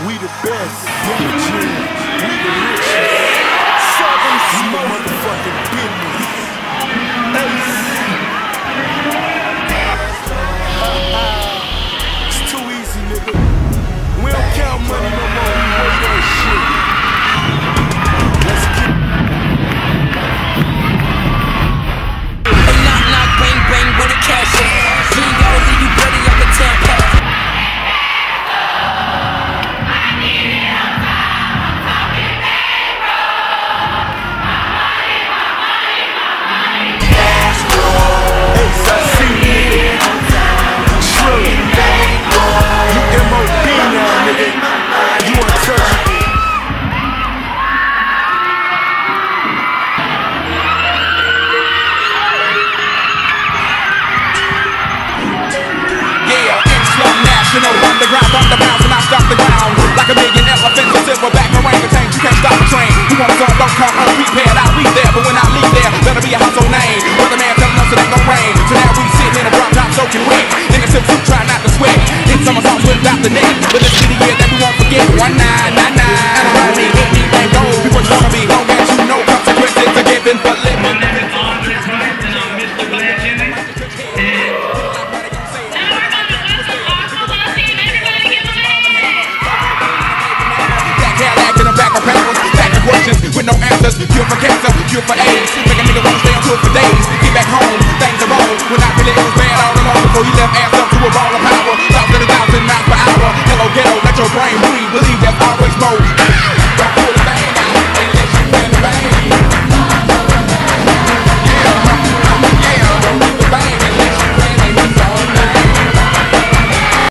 We the best. We the richest. Southern smoke. Motherfucking business. Ace. It's too easy, nigga. We don't count money no more. We wait on shit. Let's get a knock knock bang bang with a cash in. You ain't gotta leave you bloody like a tampon. Underground, underbound, and I stop the ground like a million elephants, a silverback orangutan. You can't stop the train. You want to go, don't come unprepared. I'll be there, but when I leave there, better be a household name. Weatherman telling us it ain't gon' rain. So now we sitting in a drop top soaking wet. In a silk suit, try not to sweat. In summer songs without the net. But this be the year that we won't forget. 1999. And around me, anything goes. People gonna be long as you know consequences are given for living. Mr. Blanche Ely. With no answers, cure for cancer, cure for AIDS. Make a nigga wanna stay on tour for days. Get back home, things are wrong. When I really it was bad all along before he left ass up to a ball of power.